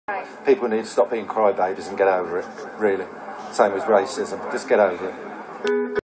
People need to stop being crybabies and get over it, really. Same with racism, just get over it.